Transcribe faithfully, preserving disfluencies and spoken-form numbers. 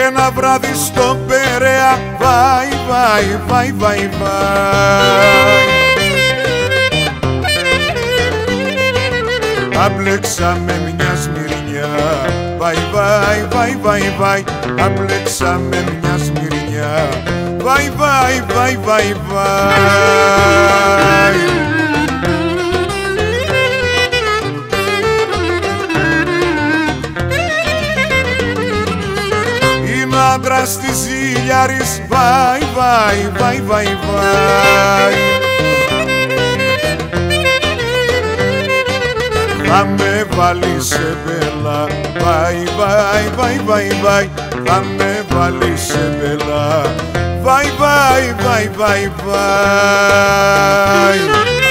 ένα βράδυ στο Περαία, βάι, βάι, βάι, βάι, βάι. Άμπλεξα με μια σμυρνιά, βάι, βάι, βάι, βάι, βάι. Άμπλεξα με μια σμυρνιά, βάι, βάι, βάι, βάι, βάι. Είναι άντρας της ζήλιαρης, βάι, βάι, βάι, βάι, βάι. Θα με βάλει σε μπέλα, βάι, βάι, βάι, βάι, βάι. Θα με βάλει σε μπέλα, βάι, βάι, βάι, βάι, βάι.